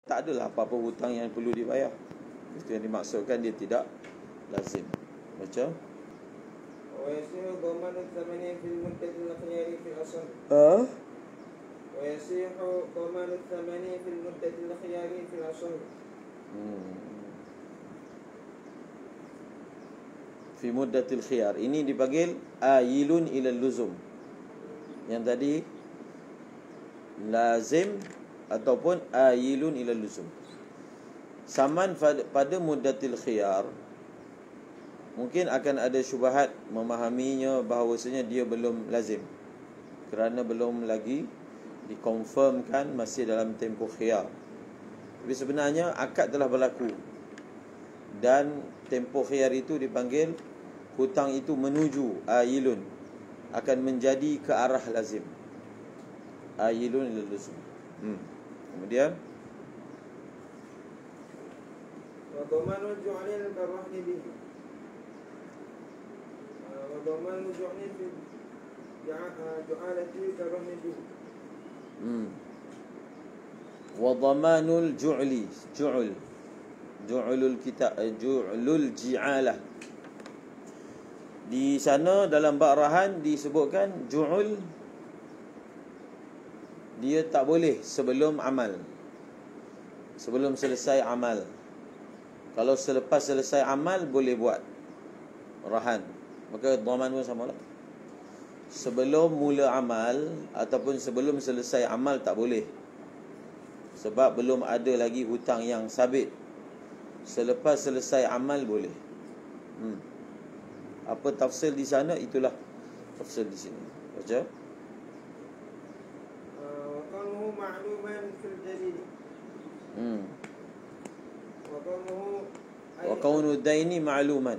Tak adalah apa-apa hutang yang perlu dibayar. Itu yang dimaksudkan dia tidak lazim. Baca. ويصير ضمان الثمن في المدة الخيار في الأصل. ويصيح ضمان الثمن في المدة الخيار في الأصل. Fi muddatil khiyar. Ini dipanggil ayilun ila luzum. Yang tadi lazim ataupun ayilun ila luzum. Saman pada muddatil khiyar, mungkin akan ada syubhat memahaminya bahawasanya dia belum lazim, kerana belum lagi dikonfirmkan masih dalam tempoh khiyar. Tapi sebenarnya akad telah berlaku, dan tempoh khiyar itu dipanggil hutang itu menuju ayilun, akan menjadi ke arah lazim. Ayilun ila luzum. Kemudian وضمان الجعل كالرهن به. وضمان الجعل في جعالة كالرهن به. Wadhamanul ju'li, ju'lul kitab, ju'lul ji'alah. Di sana dalam bab rahan disebutkan ju'ul dia tak boleh sebelum amal, sebelum selesai amal. Kalau selepas selesai amal boleh buat rahan, maka dhaman pun samalah. Sebelum mula amal ataupun sebelum selesai amal tak boleh, sebab belum ada lagi hutang yang sabit. Selepas selesai amal boleh. Apa tafsir di sana, itulah tafsir di sini. Baca. وقوله معلوما في الجديد. Wa kaunu daini ma'luman.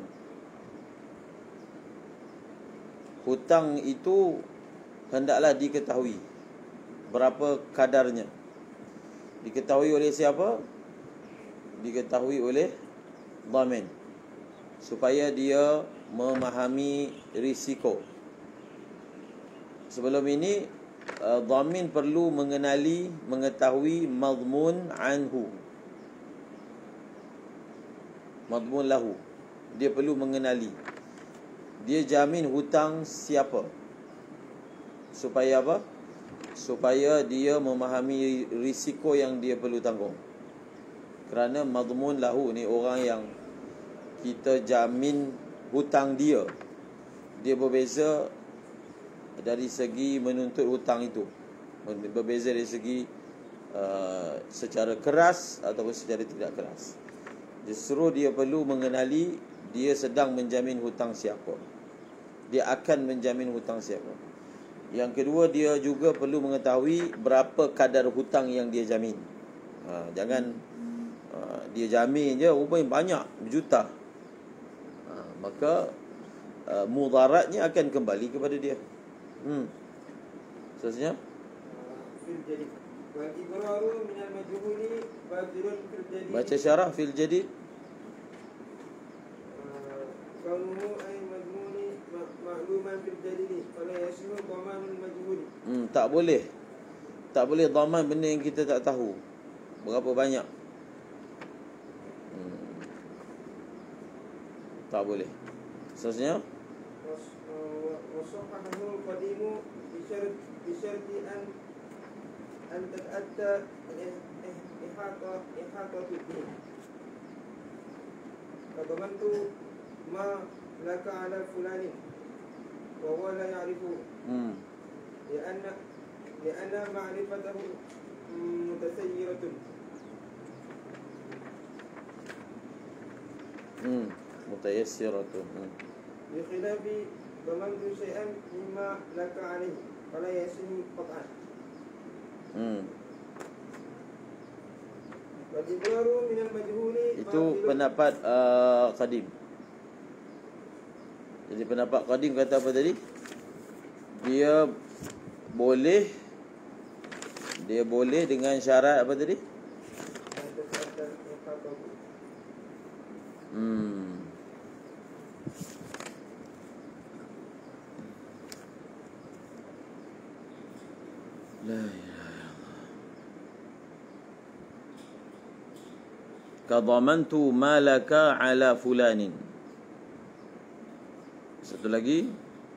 Hutang itu hendaklah diketahui berapa kadarnya. Diketahui oleh siapa? Diketahui oleh dhamin, supaya dia memahami risiko. Sebelum ini dhamin perlu mengetahui madmun anhu, madmun lahu. Dia perlu mengenali dia jamin hutang siapa, supaya apa? Supaya dia memahami risiko yang dia perlu tanggung. Kerana madmun lahu ni orang yang kita jamin hutang dia, dia berbeza dari segi menuntut hutang itu. Berbeza dari segi secara keras ataupun secara tidak keras. Justru dia perlu mengenali dia sedang menjamin hutang siapa, dia akan menjamin hutang siapa. Yang kedua, dia juga perlu mengetahui berapa kadar hutang yang dia jamin. Jangan dia jamin je rupanya banyak, berjuta. Maka mudaratnya akan kembali kepada dia. Seterusnya, baca syarah fil jadid. Tak boleh. Tak boleh dhaman benda yang kita tak tahu berapa banyak. Tak boleh. Seterusnya, وصححه القديم بشرط أن تتأتى إحاطة الدين. فضمنت ما لك على فلان وهو لا يعرفه لأن معرفته متسيرة. متيسرة. بخلاف ضمنت شيئا مما لك عليه فلا يصح قطعا. والإبرار من المجهول. Itu pendapat Qadim. Jadi pendapat Qadim kata apa tadi? Dia boleh dengan syarat apa tadi? La ilaha illallah. Kadhamantu malaka ala fulanin. Satu lagi,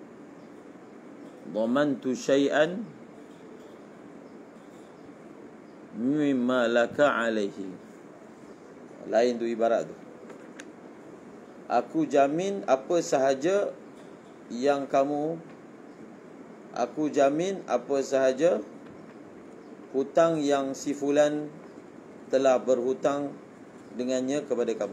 dhamantu syai'an mimma laka alaihi. Lain tu ibarat tu. Aku jamin apa sahaja yang kamu, aku jamin apa sahaja hutang yang si fulan telah berhutang dengannya kepada kamu.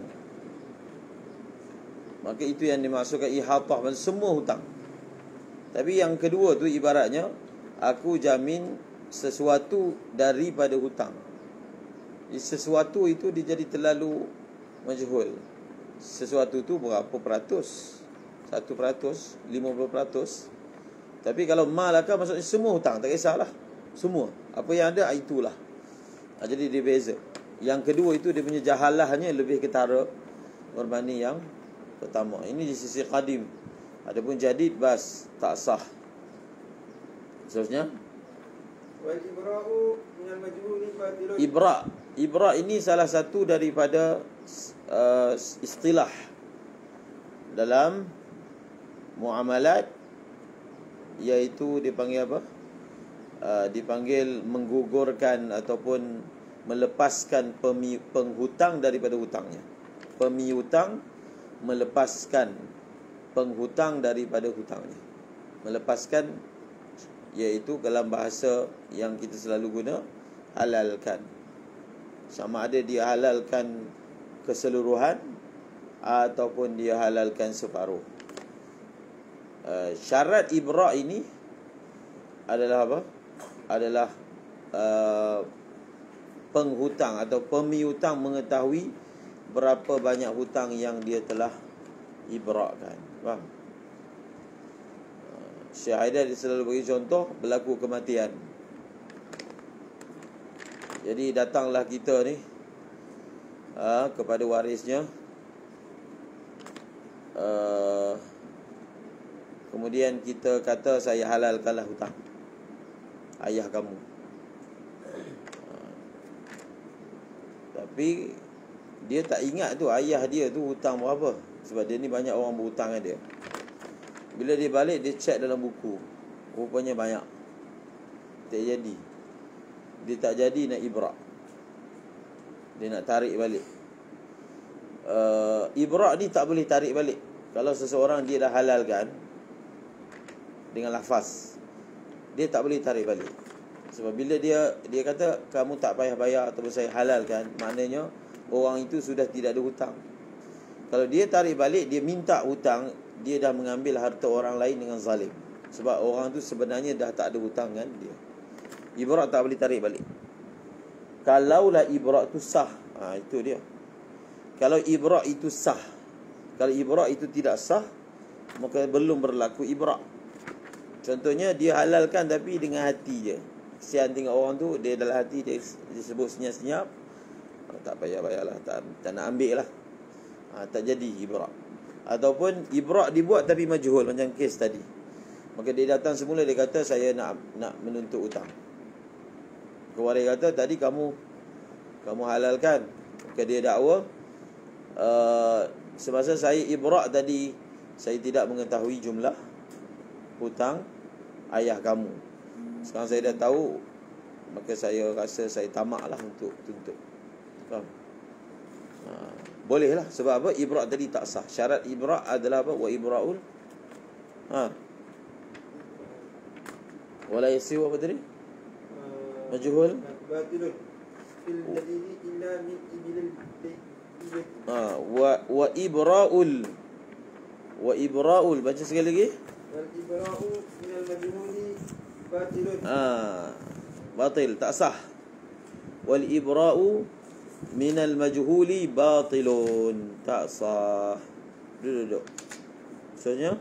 Maka itu yang dimaksudkan ihatah, semua hutang. Tapi yang kedua tu ibaratnya, aku jamin sesuatu daripada hutang. Sesuatu itu dia jadi terlalu majhul. Sesuatu tu berapa peratus? 1%, 50%. Tapi kalau malaka maksudnya semua hutang, tak kisahlah. Semua, apa yang ada itulah. Jadi dia beza. Yang kedua itu dia punya jahalahnya lebih ketara berbanding yang pertama. Ini di sisi qadim. Adapun jadid bas tak sah. Seterusnya, wal ibra'u minal majhuli batilun. Ibra ini salah satu daripada istilah dalam muamalat, iaitu dipanggil apa? Dipanggil menggugurkan ataupun melepaskan penghutang daripada hutangnya. Pemihutang melepaskan penghutang daripada hutangnya. Melepaskan, iaitu dalam bahasa yang kita selalu guna, halalkan. Sama ada dia halalkan keseluruhan ataupun dia halalkan separuh. Syarat ibra' ini adalah apa? Adalah penghutang atau pemihutang mengetahui berapa banyak hutang yang dia telah ibra'kan. Faham? Syekh Haidar dia selalu bagi contoh, berlaku kematian. Jadi datanglah kita ni kepada warisnya, kemudian kita kata, saya halalkanlah hutang ayah kamu. Tapi dia tak ingat tu ayah dia tu hutang berapa. Sebab dia ni banyak orang berhutang dengan dia. Bila dia balik, dia check dalam buku, rupanya banyak. Tak jadi. Dia tak jadi nak ibra'. Dia nak tarik balik. Ibra' ni tak boleh tarik balik. Kalau seseorang dia dah halalkan dengan lafaz, dia tak boleh tarik balik. Sebab bila dia kata kamu tak payah bayar ataupun saya halalkan, maknanya orang itu sudah tidak ada hutang. Kalau dia tarik balik, dia minta hutang, dia dah mengambil harta orang lain dengan zalim. Sebab orang tu sebenarnya dah tak ada hutang kan dia. Ibra' tak boleh tarik balik. Kalaulah ibra' itu sah, itu dia. Kalau ibra' itu sah, kalau ibra' itu tidak sah, maka belum berlaku ibra'. Contohnya dia halalkan tapi dengan hati je. Kesian tengok orang tu, dia dalam hati dia sebut senyap-senyap, tak payah bayarlah, tak nak ambil lah. Tak jadi ibra'. Ataupun ibra' dibuat tapi majhul, macam kes tadi. Maka dia datang semula, dia kata saya nak menuntut hutang. Kewaris kata tadi kamu halalkan. Maka dia dakwa, semasa saya ibra' tadi, saya tidak mengetahui jumlah hutang ayah kamu. Sekarang saya dah tahu, maka saya rasa saya tamaklah untuk tuntut. Faham? Bolehlah. Sebab apa? Ibra' tadi tak sah. Syarat ibra' adalah apa? Wa ibra'ul wala yasiu apa tadi? Majhul batilun fil jadidi illa min ibilil wa ibra'ul baca sekali lagi. wal ibra'u minal majhuli batilun. Batil, tak sah. Wal ibra'u minal majhuli batilun, tak sah. Duduk. Maksudnya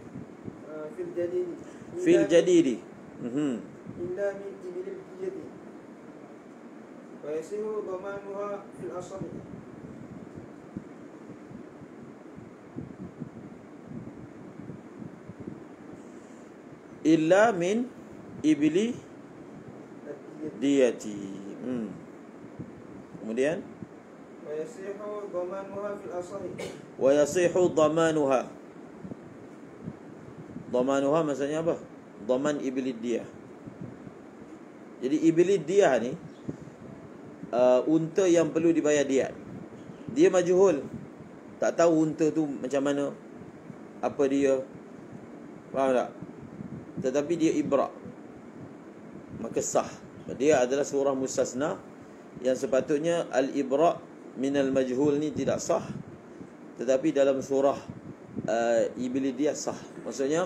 fil jadidi illa min ibilil jadidi wa yasihu dhamanuha fil asli. Illa min ibli diyati. Kemudian ويصح ضمانها في الأصح. Wa yasihu dhamanuha. Dhamanuha maksudnya apa? Dhaman ibilid diyah. Jadi ibilid diyah ni unta yang perlu dibayar diat. Dia majhul. Tak tahu unta tu macam mana, apa dia. Faham tak? Tetapi dia ibrak, maka sah. Dia adalah surah mustasna yang sepatutnya al-ibrak minal majhul ni tidak sah. Tetapi dalam surah Ibilidiyah sah. Maksudnya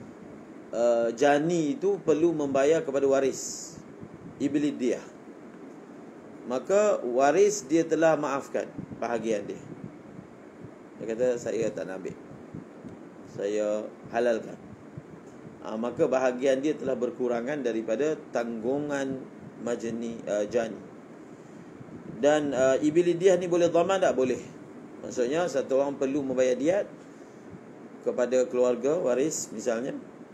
jani itu perlu membayar kepada waris Ibilidiyah. Maka waris dia telah maafkan bahagian dia. Dia kata saya tak nak ambil, saya halalkan. Maka bahagian dia telah berkurangan daripada tanggungan jani. Dan Ibilidiyah ni boleh dhaman tak? Boleh. Maksudnya satu orang perlu membayar diat kepada keluarga waris misalnya,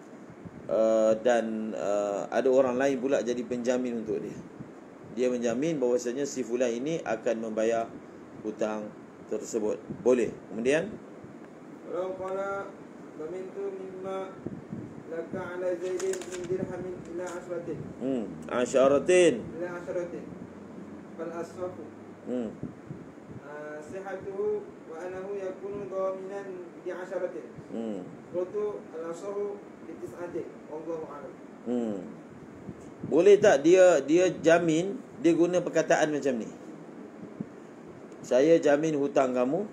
dan ada orang lain pula jadi penjamin untuk dia. Dia menjamin bahawasanya si fulan ini akan membayar hutang tersebut. Boleh. Kemudian Walau qala dhamintu mimma laka ala zaidin min dirhamin ila ashratin. Asharatin. Ila ashratin. Fal asfahu. Sihatuhu wa anahu yakunu dhaminan bi asharatin. Qultu al-asahu bi tis'atin. Wallahu a'lam. Boleh tak dia jamin, dia guna perkataan macam ni. Saya jamin hutang kamu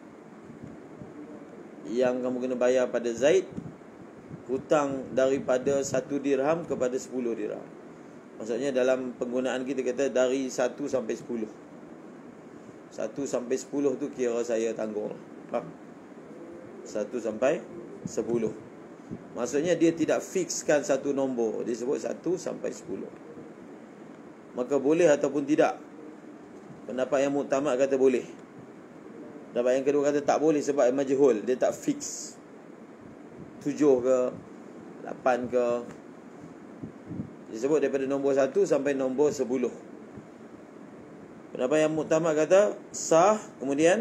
yang kamu kena bayar pada Zaid, hutang daripada 1 dirham kepada 10 dirham. Maksudnya dalam penggunaan kita kata dari 1 sampai 10. 1 sampai 10 tu kira saya tanggung. Faham? 1 sampai 10. Maksudnya dia tidak fixkan satu nombor. Dia sebut 1 sampai 10. Maka boleh ataupun tidak. Pendapat yang muktamad kata boleh. Pendapat yang kedua kata tak boleh sebab majhul. Dia tak fix 7 ke 8 ke. Dia sebut daripada nombor 1 sampai nombor 10. Pendapat yang muktamad kata sah. Kemudian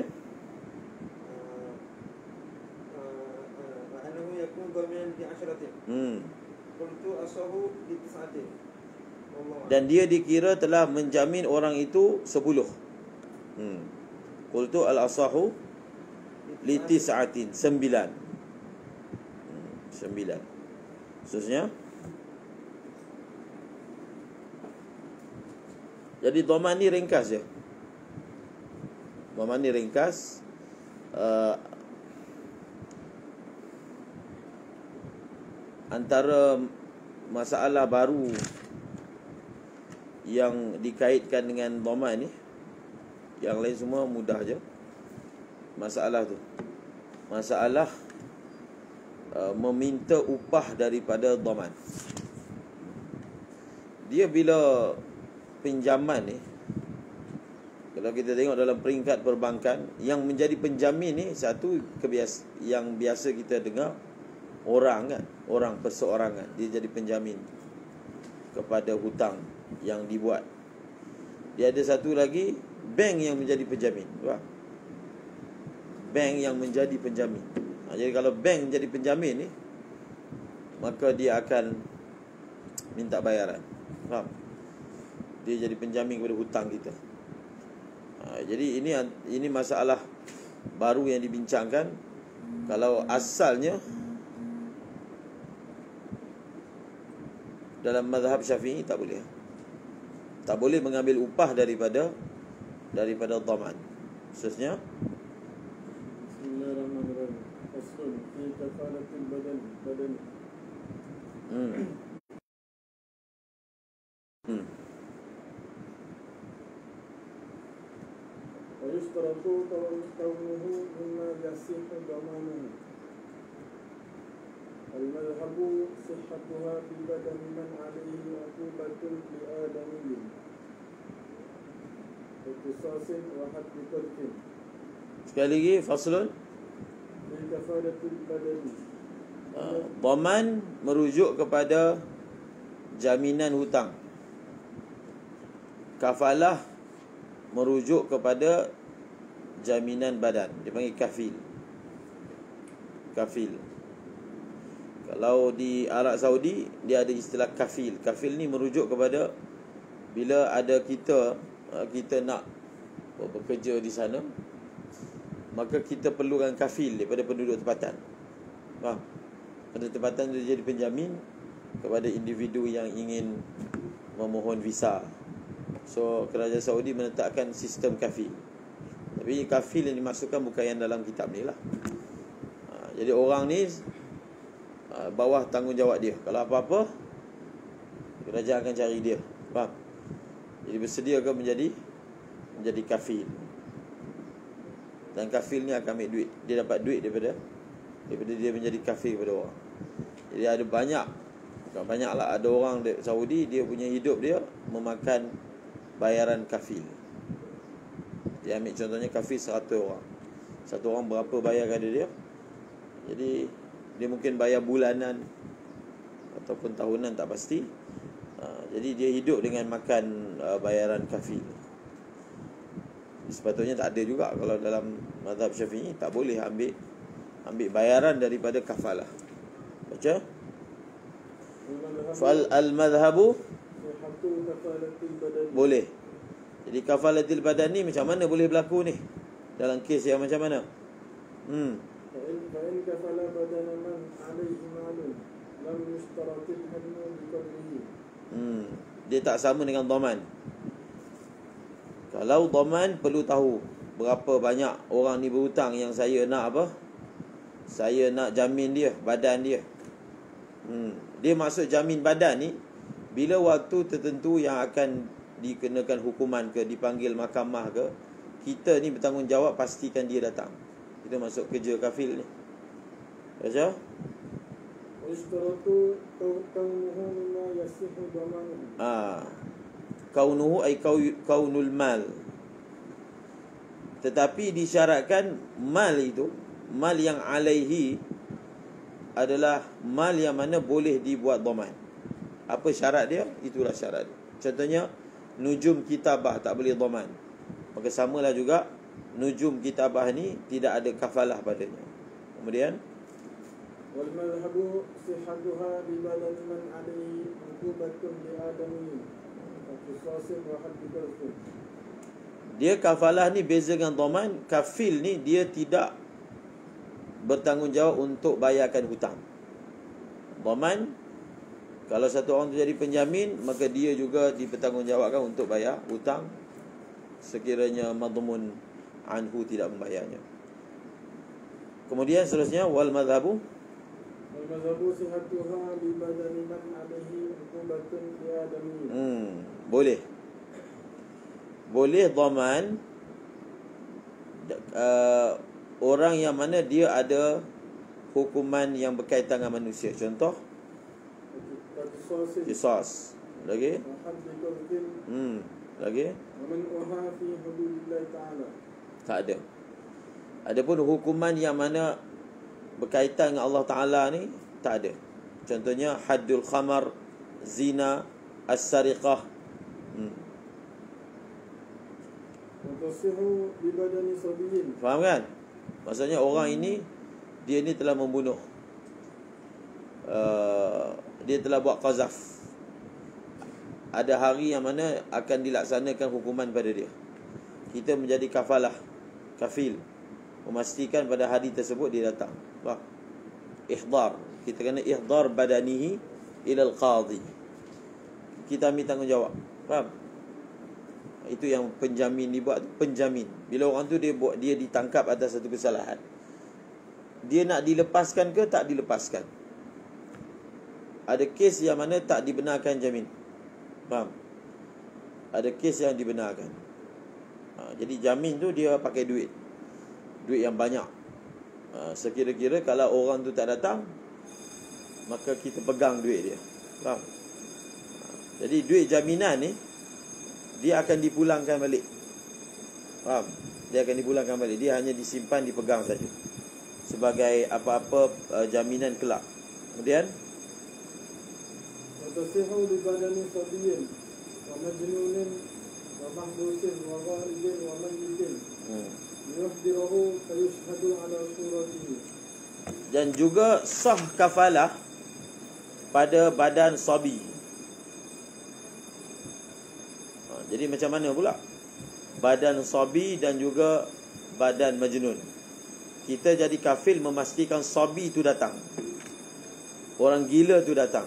dan dia dikira telah menjamin orang itu 10. Qultu al-asahu li tis'atin, 9. 9. Khususnya jadi dhaman ni ringkas je. Dhaman ni ringkas. Antara masalah baru yang dikaitkan dengan dhaman ni, yang lain semua mudah je. Masalah tu, masalah meminta upah daripada dhaman. Dia bila pinjaman ni, kalau kita tengok dalam peringkat perbankan, yang menjadi penjamin ni satu yang biasa kita dengar, orang kan, orang perseorangan dia jadi penjamin kepada hutang yang dibuat. Dia ada satu lagi, bank yang menjadi penjamin. Faham? Bank yang menjadi penjamin. Jadi kalau bank menjadi penjamin ni, maka dia akan minta bayaran. Faham? Dia jadi penjamin kepada hutang kita. Jadi ini masalah baru yang dibincangkan. Kalau asalnya dalam mazhab Syafi'i tak boleh. Tak boleh mengambil upah daripada dhaman. Khususnya Bismillahirrahmanirrahim. Faslun fi kafalatil badan. Wa yustaratu tawnuhu mimma yasihu dhamanuhu. Al-madhhabu sihhatuha fi badan man alayhi uqubatun li adamiyyin wa qisasin wa haddi qadfin. sekali lagi faslun Fi kafalatil badan. dhaman merujuk kepada jaminan hutang. Kafalah merujuk kepada jaminan badan. Dia panggil kafil. Kafil. Kalau di Arab Saudi, dia ada istilah kafil. Kafil ni merujuk kepada bila ada kita nak bekerja di sana, maka kita perlukan kafil daripada penduduk tempatan. Faham? Penduduk tempatan dia jadi penjamin kepada individu yang ingin memohon visa. So kerajaan Saudi menetapkan sistem kafil. Tapi kafil yang dimaksudkan bukan yang dalam kitab ni lah. Jadi orang ni bawah tanggungjawab dia. Kalau apa-apa, kerajaan akan cari dia. Faham? Jadi bersedia ke menjadi kafil. Dan kafil ni akan ambil duit. Dia dapat duit daripada dia menjadi kafil kepada orang. Jadi ada banyak, bukan banyak lah, ada orang di Saudi, dia punya hidup dia memakan bayaran kafil. Dia ambil contohnya kafil 100 orang. Satu orang berapa bayar kepada dia. Jadi dia mungkin bayar bulanan ataupun tahunan, tak pasti. Jadi dia hidup dengan makan bayaran kafil. Sepatutnya tak ada juga. Kalau dalam mazhab Syafi'i tak boleh ambil bayaran daripada kafalah. Baca. Fal al-madhhabu boleh. Jadi kafalatil badan ni macam mana boleh berlaku ni? Dalam kes yang macam mana? فإن كفل بدن من عليه مال لم يشترط الحلم بقدره. Dia tak sama dengan dhaman. Kalau dhaman perlu tahu berapa banyak orang ni berhutang yang saya nak apa? Saya nak jamin dia, badan dia. Dia maksud jamin badan ni bila waktu tertentu yang akan dikenakan hukuman ke, dipanggil mahkamah ke, kita ni bertanggungjawab pastikan dia datang. Itu masuk kerja kafil ni. Baca. Istaratu kaunuhu mimma yasihu dhamanuhu. Kaunuhu ay kaunul mal. Tetapi disyaratkan mal itu, mal yang alaihi adalah mal yang mana boleh dibuat dhaman. Apa syarat dia? Itulah syarat dia. Contohnya nujum kitabah tak boleh dhaman. Maka samalah juga nujum kitabah ni tidak ada kafalah padanya. Kemudian wal madhhabu sihhatuha bi badan man alayhi uqubatun li adami qisasin wa hadd qadhf. Dia kafalah ni beza dengan dhaman. Kafil ni dia tidak bertanggungjawab untuk bayarkan hutang. Dhaman, kalau satu orang tu jadi penjamin, maka dia juga dipertanggungjawabkan untuk bayar hutang sekiranya madmun anhu tidak membayarnya. Kemudian seterusnya wal madhhabu sihhatuha bi badani man alayhi uqubatun li adami. Boleh. Boleh dhaman orang yang mana dia ada hukuman yang berkaitan dengan manusia. Contoh qisas. Lagi? Lagi? Tak ada. Adapun hukuman yang mana berkaitan dengan Allah Ta'ala ni tak ada. Contohnya haddul khamar, zina, as-sariqah. Faham kan? Maksudnya orang ini, dia ni telah membunuh, dia telah buat qazaf. Ada hari yang mana akan dilaksanakan hukuman pada dia. Kita menjadi kafalah, kafil, memastikan pada hari tersebut dia datang. Faham? Ihdar. Kita kena ihdar badanihi ila al-qadhi. Kita ambil tanggungjawab. Faham? Itu yang penjamin dibuat, penjamin. Bila orang tu dia ditangkap atas satu kesalahan, dia nak dilepaskan ke tak dilepaskan. Ada kes yang mana tak dibenarkan jamin. Faham? Ada kes yang dibenarkan. Jadi jamin tu dia pakai duit yang banyak. Sekira-kira kalau orang tu tak datang, maka kita pegang duit dia. Faham? Jadi duit jaminan ni dia akan dipulangkan balik. Faham? Dia akan dipulangkan balik. Dia hanya disimpan, dipegang saja sebagai apa-apa jaminan kelak. Kemudian tasihu bi badani sabiyin wa majnunin wa mahdusin wa ghaibin wa mayyitin على صورته. Dan juga sah kafalah pada badan sabi. Jadi macam mana pula? Badan sabi dan juga badan majnun. Kita jadi kafil memastikan sabi itu datang, orang gila tu datang.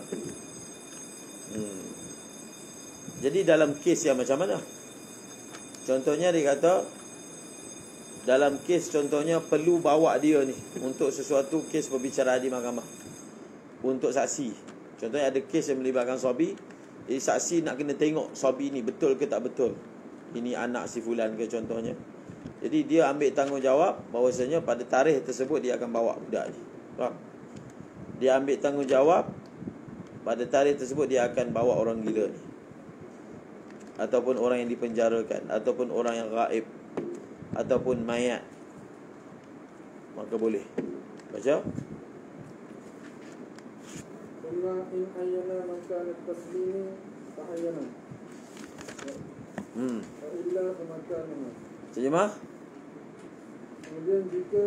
Jadi dalam kes yang macam mana? Contohnya dia kata, dalam kes contohnya perlu bawa dia ni untuk sesuatu kes perbicaraan di mahkamah, untuk saksi. Contohnya ada kes yang melibatkan sabi. Jadi saksi nak kena tengok sabi ni betul ke tak betul, ini anak si fulan ke contohnya. Jadi dia ambil tanggungjawab bahawasanya pada tarikh tersebut dia akan bawa budak ni. Faham? Dia ambil tanggungjawab pada tarikh tersebut dia akan bawa orang gila ni, ataupun orang yang dipenjarakan, ataupun orang yang gaib, ataupun mayat, maka boleh. Baca. Thumma in ayyana makan at-taslimi fa ayyana. Wa illa fa makanahu. Terjemah. Kemudian jika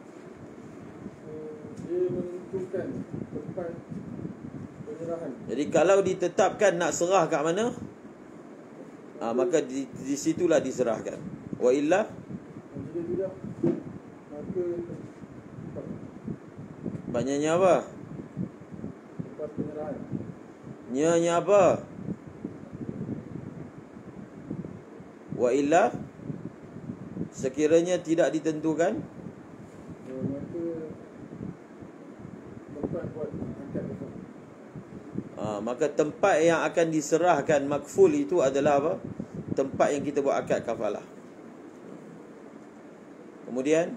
dia menentukan tempat penyerahan. Jadi kalau ditetapkan nak serah kat mana, maka di situlah diserahkan. Wa illa, jika tidak, maka banyaknya apa? tempat penyerahan. Nya apa? Wa illa, sekiranya tidak ditentukan, Maka tempat buat angkat tersebut. maka tempat yang akan diserahkan makful itu adalah apa? Tempat yang kita buat akad kafalah. Kemudian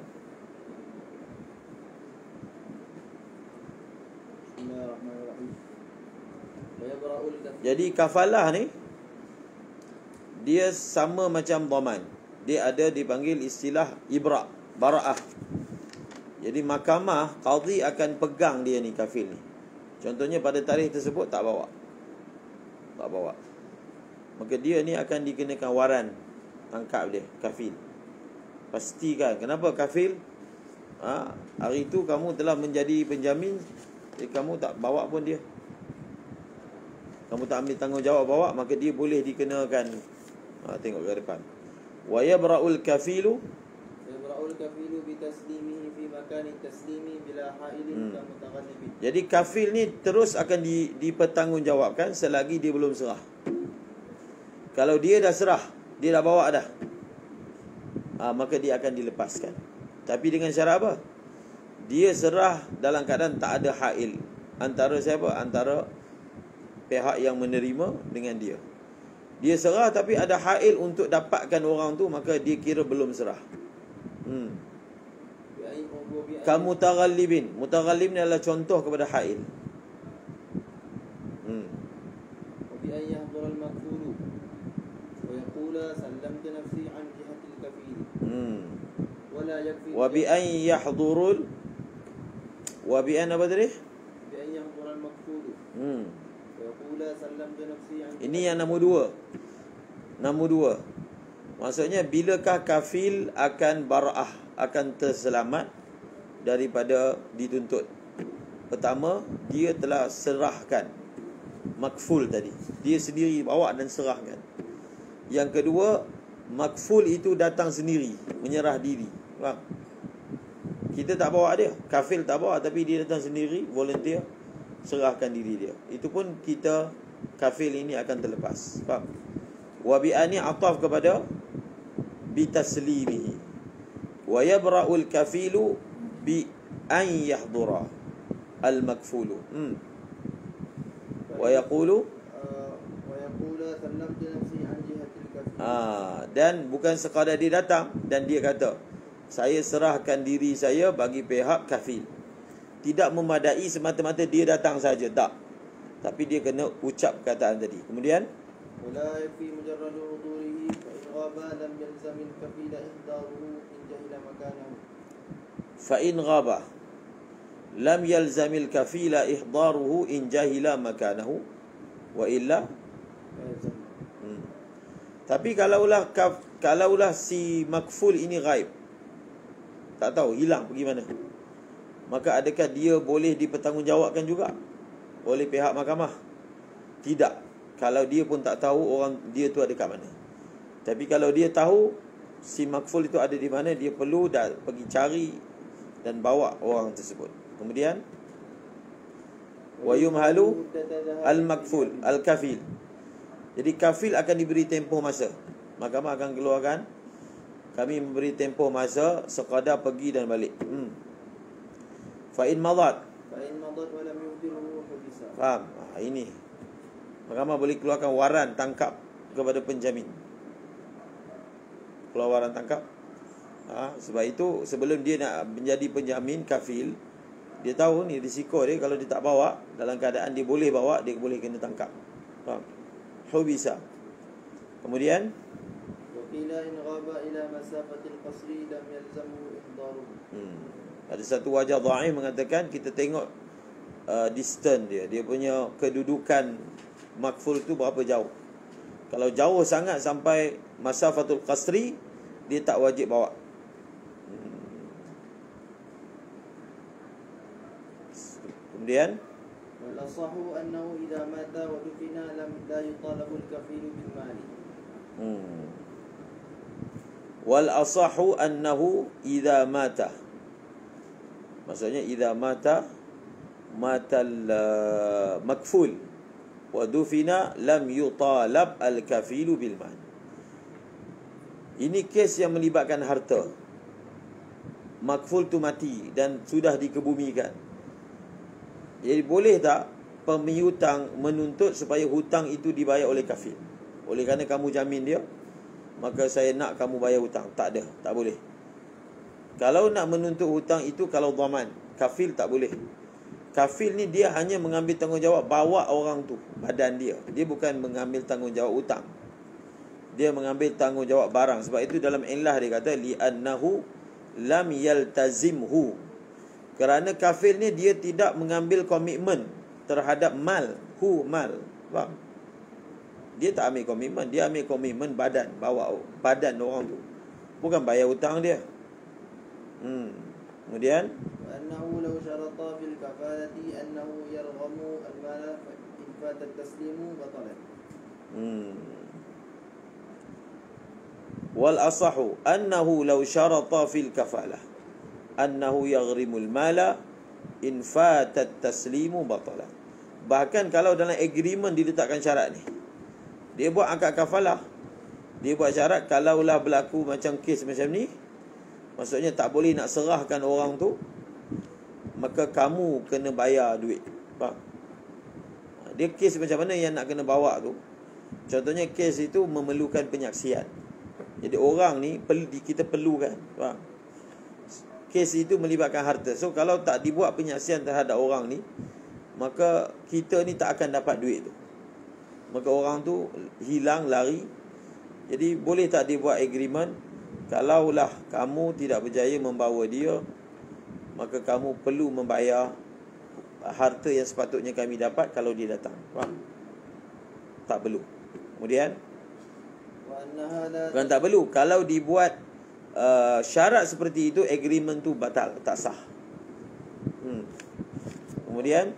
jadi kafalah ni dia sama macam dhaman. Dia ada dipanggil istilah ibra', bara'ah. Jadi mahkamah, qadhi akan pegang dia ni kafil ni. Contohnya pada tarikh tersebut tak bawa. Maka dia ni akan dikenakan waran, tangkap dia, kafil. Pastikan. Kenapa kafil? Hari itu kamu telah menjadi penjamin, jadi kamu tak bawa pun dia, kamu tak ambil tanggungjawab bawa, maka dia boleh dikenakan. Tengok ke depan. Wa yabra'ul kafilu bitaslimihi fi makani taslimi bila hailin ka mutaghallibin. Jadi kafil ni terus akan dipertanggungjawabkan selagi dia belum serah. Kalau dia dah serah, dia dah bawa dah, maka dia akan dilepaskan. Tapi dengan syarat apa? Dia serah dalam keadaan tak ada hail antara siapa? Antara pihak yang menerima dengan dia. Dia serah tapi ada hail untuk dapatkan orang tu, maka dia kira belum serah. Kamu mutaghallibin. Mutaghallib ni adalah contoh kepada hail. Bi an yahdhur al-maqfulu wa yaqula sallamtu nafsi an jihati al-kafil. Wala yakfi. Wa bi an yahdhurul wa bi an apa tadi? Bi an yahdhur al-maqfulu. Wa yaqula sallamtu nafsi an. Ini yang nombor 2. Nombor 2. Maksudnya bilakah kafil akan bara'ah, akan terselamat daripada dituntut? Pertama, dia telah serahkan makful tadi, dia sendiri bawa dan serahkan. Yang kedua, makful itu datang sendiri, menyerah diri. Faham? Kita tak bawa dia, kafil tak bawa, tapi dia datang sendiri, volunteer, serahkan diri dia. Itu pun kita, kafil ini akan terlepas. Faham? Wa bi'ani ataf kepada bitaslimihi. Wa yabra'ul kafilu bi an yahdura al-makfulu. Wa yaqulu sallamtu nafsi an jihati al-kafil. Dan bukan sekadar dia datang dan dia kata, saya serahkan diri saya bagi pihak kafil. Tidak memadai semata-mata dia datang saja, tak. Tapi dia kena ucap perkataan tadi. Kemudian wala yakfi mujarrad hudurihi fa in ghaba lam yalzam al-kafil ihdaruhu in jahila makanahu. Fa in ghaba lam yalzam al-kafil ihdaruhu in jahila makanahu wa illa. Tapi kalaulah si makful ini ghaib, tak tahu, hilang pergi mana. Maka adakah dia boleh dipertanggungjawabkan juga oleh pihak mahkamah? Tidak. Kalau dia pun tak tahu orang dia tu ada kat mana. Tapi kalau dia tahu si makful itu ada di mana, dia perlu dah pergi cari dan bawa orang tersebut. Kemudian wa yumhalu al-makful al-kafil. Jadi kafil akan diberi tempoh masa. Mahkamah akan keluarkan, kami memberi tempoh masa sekadar pergi dan balik. Fa in madat wa lam yudiru habisa. Faham? Ini mahkamah boleh keluarkan waran tangkap kepada penjamin. Keluar waran tangkap. Sebab itu sebelum dia nak menjadi penjamin kafil, dia tahu ni risiko dia. Kalau dia tak bawa, dalam keadaan dia boleh bawa, dia boleh kena tangkap. Faham? Hubisa. Kemudian Waqila in ghaba ila masafatil qasri lam yalzamu ihdaru. Ada satu wajah dhaif mengatakan, kita tengok distance dia, dia punya kedudukan makful tu berapa jauh. Kalau jauh sangat sampai masafatul qasri, dia tak wajib bawa. Kemudian wal asahu annahu idza mata wa dufina lam la yutalabu al-kafil bil mali. Wal asahu annahu idza mata, maksudnya idza mata matal makful wa dufina lam yutalab al-kafilu bil mal. Ini kes yang melibatkan harta. Makful tu mati dan sudah dikebumikan. Jadi boleh tak pemihutang menuntut supaya hutang itu dibayar oleh kafil? Oleh kerana kamu jamin dia, maka saya nak kamu bayar hutang. Tak ada, tak boleh. Kalau nak menuntut hutang itu kalau dhaman, kafil tak boleh. Kafil ni dia hanya mengambil tanggungjawab bawa orang tu, badan dia. Dia bukan mengambil tanggungjawab hutang. Dia mengambil tanggungjawab barang. Sebab itu dalam illah dia kata li'annahu lam yaltazimhu. Kerana kafil ni dia tidak mengambil komitmen terhadap mal, mal. Faham? Dia tak ambil komitmen, dia ambil komitmen badan, bawa badan orang tu. Bukan bayar hutang dia. Kemudian annahu law syarata fil kafalati annahu yarghamu al-mala fa in fata at-taslimu batalat. Wal asahu annahu law syarata fil kafalah annahu yaghrimul mala in fata at-taslimu batalat. Bahkan kalau dalam agreement diletakkan syarat ni, dia buat akad kafalah, dia buat syarat kalaulah berlaku macam kes macam ni, maksudnya tak boleh nak serahkan orang tu, maka kamu kena bayar duit. Faham? Dia kes macam mana yang nak kena bawa tu. Contohnya kes itu memerlukan penyaksian. Jadi orang ni kita perlukan. Faham? Kes itu melibatkan harta. So kalau tak dibuat penyaksian terhadap orang ni, maka kita ni tak akan dapat duit tu. Maka orang tu hilang, lari. Jadi boleh tak dibuat agreement, kalaulah kamu tidak berjaya membawa dia, maka kamu perlu membayar harta yang sepatutnya kami dapat kalau dia datang. Faham? Tak perlu. Kemudian bukan tak perlu, kalau dibuat syarat seperti itu, agreement tu batal, tak sah. Kemudian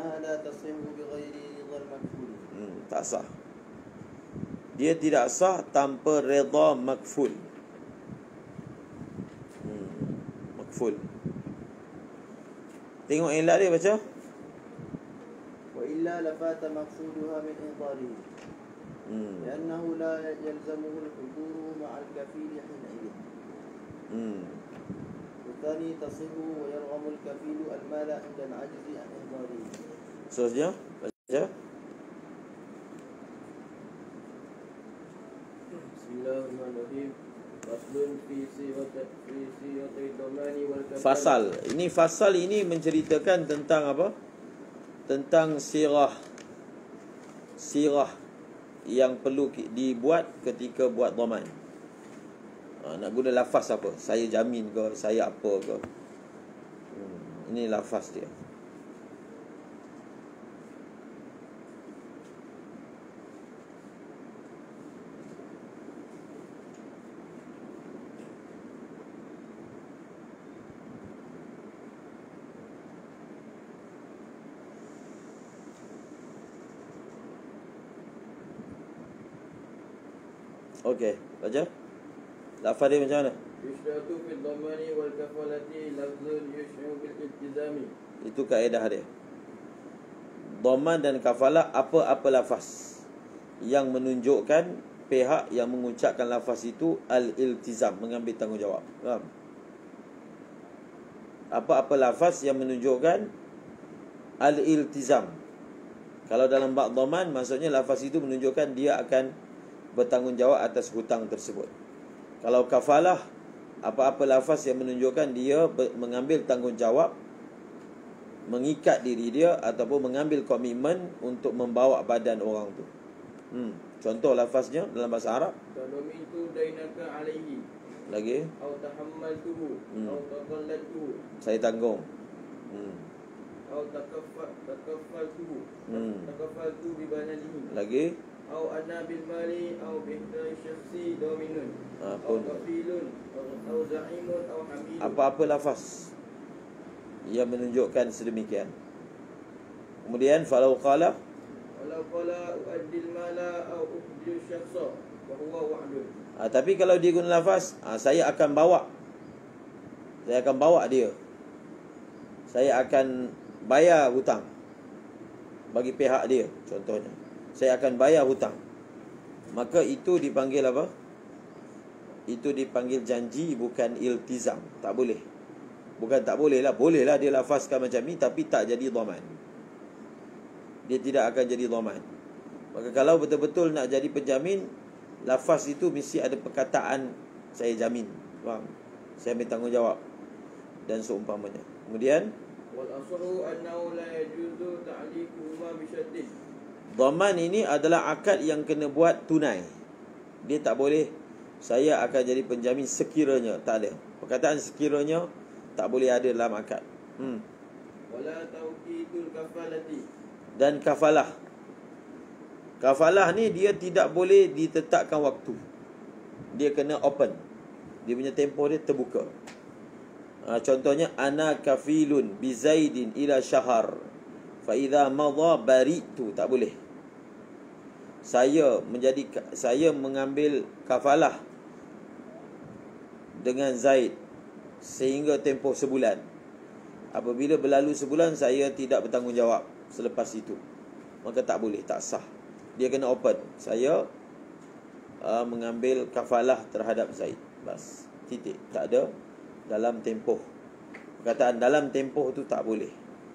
tak sah. Dia tidak sah tanpa redha makful. Makful. Tengok ilah dia baca. Wa illa lafata maqsuduha min idarihi. Liannahu la yalzamuhu al-huduru ma'a al-kafil hina'idin. Thani tasihu wa yarghamu al-kafilu al-mala 'inda al-'ajzi an idarihi. Seterusnya baca. Bismillahirrahmanirrahim. Faslun fi siyaqi dhamani wal kafal. Fasal. Ini fasal ini menceritakan tentang apa? Tentang sirah yang perlu dibuat ketika buat dhaman. Nak guna lafaz apa? Saya jamin ke, saya apa ke. Ini lafaz dia. Okey, baca. Lafaz dia macam mana? Yushratu fil dhamani wal kafalati lafzun yushru bil iltizami. Itu kaedah dia. Dhaman dan kafalah apa-apa lafaz yang menunjukkan pihak yang mengucapkan lafaz itu al-iltizam, mengambil tanggungjawab. Faham? Apa-apa lafaz yang menunjukkan al-iltizam. Kalau dalam bab dhaman, maksudnya lafaz itu menunjukkan dia akan bertanggungjawab atas hutang tersebut. Kalau kafalah, apa-apa lafaz yang menunjukkan dia mengambil tanggungjawab, mengikat diri dia ataupun mengambil komitmen untuk membawa badan orang tu. Contoh lafaznya dalam bahasa Arab. Tadamintu dainaka alaihi. Lagi. Au tahammaltuhu. Au taqalladtuhu. Saya tanggung. Au takaffaltuhu. Takaffaltu bi bananihi. Lagi. Au ana bil mali au bi syakhsi dominun. Au kafilun au za'imun au hamilun. Apa-apa lafaz yang menunjukkan sedemikian. Kemudian falau qala uaddil mala au ubdil syakhsa wa huwa wa'dun. Tapi kalau dia guna lafaz, saya akan bawa dia, saya akan bayar hutang bagi pihak dia, contohnya saya akan bayar hutang, maka itu dipanggil apa? Itu dipanggil janji, bukan iltizam. Tak boleh. Bukan tak boleh lah, boleh lah dia lafazkan macam ni, tapi tak jadi dhaman. Dia tidak akan jadi dhaman. Maka kalau betul-betul nak jadi penjamin, lafaz itu mesti ada perkataan saya jamin. Faham? Saya ambil tanggungjawab dan seumpamanya. Kemudian wal asru annahu la yajuzu ta'liquhuma bi syaddin. dhaman ini adalah akad yang kena buat tunai. Dia tak boleh saya akan jadi penjamin sekiranya, tak ada. Perkataan sekiranya tak boleh ada dalam akad. Wala tawqitul kafalati. Dan kafalah. Kafalah ni dia tidak boleh ditetapkan waktu. Dia kena open. Dia punya tempoh dia terbuka. Contohnya ana kafilun bi Zaidin ila syahar fa idza madha baritu, tak boleh. Saya mengambil kafalah dengan Zaid sehingga tempoh sebulan. Apabila berlalu sebulan, saya tidak bertanggungjawab selepas itu, maka tak boleh, tak sah. Dia kena open. Saya mengambil kafalah terhadap Zaid. Bas, titik. Tak ada dalam tempoh. Perkataan dalam tempoh tu tak boleh.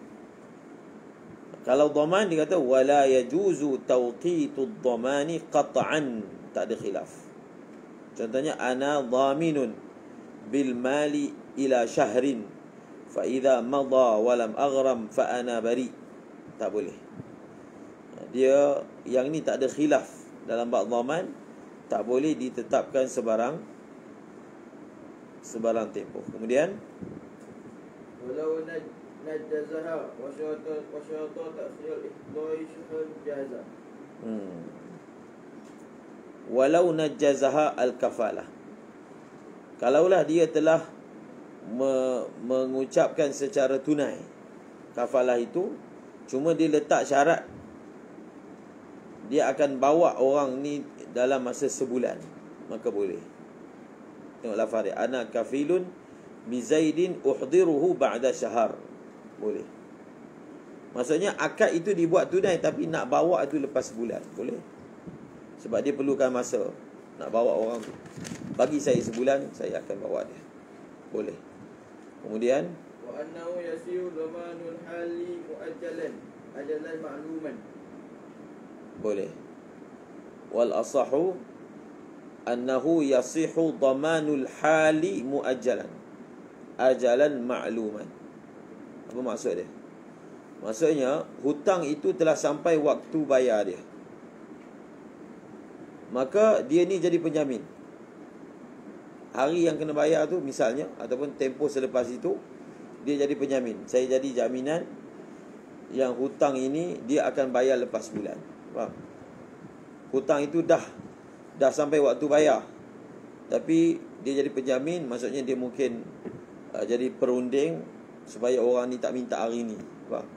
Kalau dhaman, dia kata wala yajuzu tawqitud dhamani qat'an, tak ada khilaf. Contohnya ana dhaminun bil mali ila syahrin fa idza madha wa lam aghram fa ana bari. Tak boleh. Dia yang ni tak ada khilaf dalam bab dhaman, tak boleh ditetapkan sebarang tempoh. Kemudian walau najazaha wa syarata ta'khir al-ihdai syuhud jaza. Walau najazaha al-kafalah, kalaulah dia telah mengucapkan secara tunai kafalah itu, cuma dia letak syarat dia akan bawa orang ni dalam masa sebulan, maka boleh. Tengok lafaz dia, ana kafilun bi Zaidin uhdiruhu ba'da syahar. Boleh. Maksudnya akad itu dibuat tunai, tapi nak bawa itu lepas sebulan. Boleh. Sebab dia perlukan masa nak bawa orang tu. Bagi saya sebulan, saya akan bawa dia. Boleh. Kemudian wa annahu yasiru dhamanul hali muajjalan ajalan ma'luman. Boleh. Wal asahu annahu yasihu dhamanul hali muajjalan ajalan ma'luman. Apa maksud dia? Maksudnya hutang itu telah sampai waktu bayar dia, maka dia ni jadi penjamin. Hari yang kena bayar tu misalnya, ataupun tempoh selepas itu, dia jadi penjamin. Saya jadi jaminan yang hutang ini dia akan bayar lepas bulan. Faham? Hutang itu dah sampai waktu bayar, tapi dia jadi penjamin. Maksudnya dia mungkin jadi perunding supaya orang ni tak minta hari ni. Faham?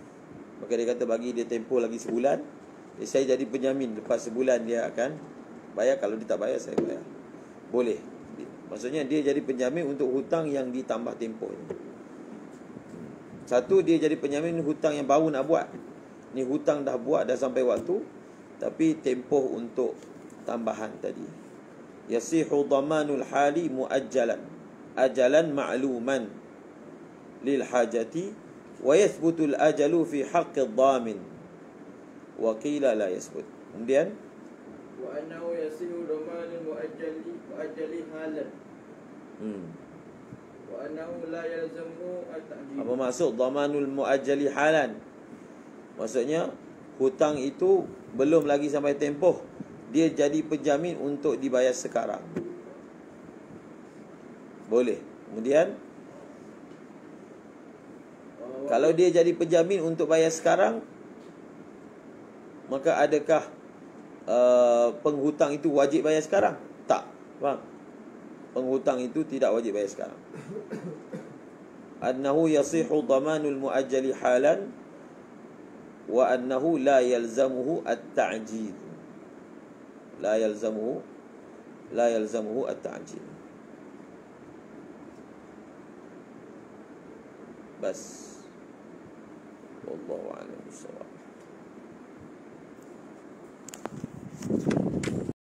Maka dia kata bagi dia tempoh lagi sebulan, saya jadi penjamin, lepas sebulan dia akan bayar. Kalau dia tak bayar, saya bayar. Boleh. Maksudnya dia jadi penjamin untuk hutang yang ditambah tempohnya. Satu, dia jadi penjamin hutang yang baru nak buat. Ni hutang dah buat, dah sampai waktu, tapi tempoh untuk tambahan tadi. Yasihu dhamanul hali muajjalan, ajalan ma'luman lil hajati, wa yathbutul ajalu fi haqqi dhamin, wa qila la yathbut. Kemudian wa annahu yasihu dhamanul muajjali halan. Wa annahu la yalzamu at-ta'jil. Apa maksud dhamanul muajjali halan? Maksudnya hutang itu belum lagi sampai tempoh, dia jadi penjamin untuk dibayar sekarang. Boleh. Kemudian kalau dia jadi penjamin untuk bayar sekarang, maka adakah penghutang itu wajib bayar sekarang? Tak. Faham? Penghutang itu tidak wajib bayar sekarang. Annahu yasihu dhamanul muajjali halan, wa annahu la yalzamuhu at-ta'jil. La yalzamuhu at-ta'jil. Bas. Wallahu a'lam bissawab.